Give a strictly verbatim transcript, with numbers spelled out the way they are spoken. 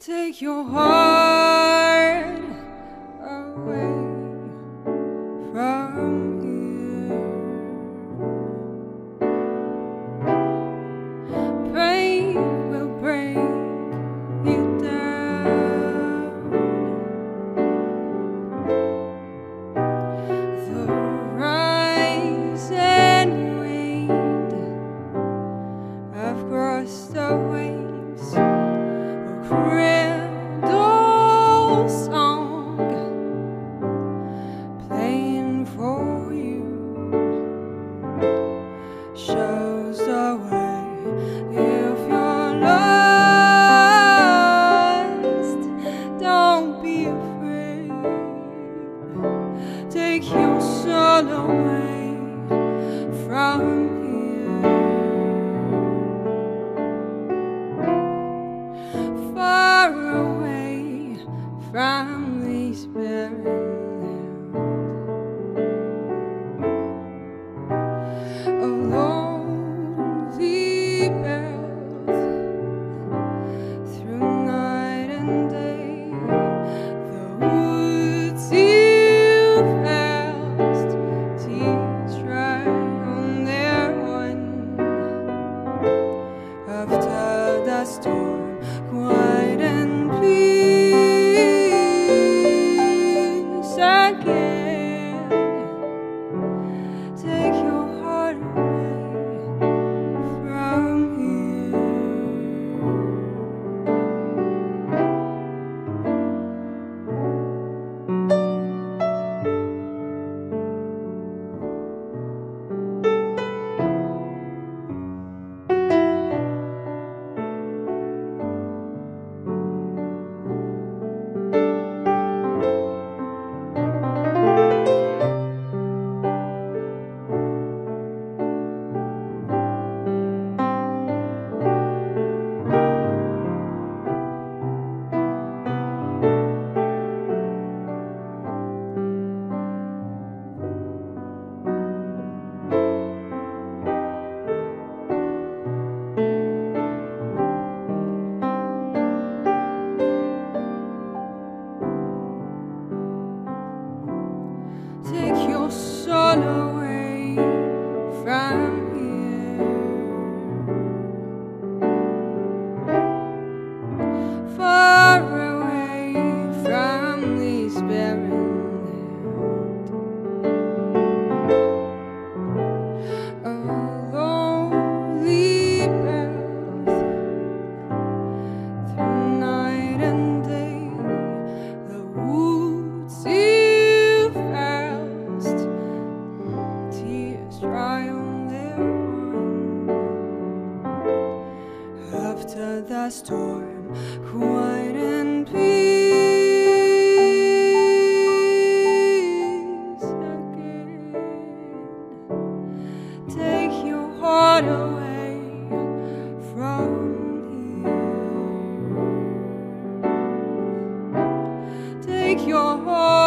Take your heart away from here. Pain will break you down. The rise and wind have crossed the waves. Cradle song playing for you shows the way. If you're lost, don't be afraid. Take your soul away from here. Far away from these barren lands, a lonely path through night and day. The woods you passed, tears dry on their one. After the storm, quiet and peace again. Take your heart away from here. Take your soul away from here. Far away from these barren lands. A lonely path through night and day. The woods you passed, tears dry on their one. After the storm, quiet and peace again. Take your heart away from here. Take your heart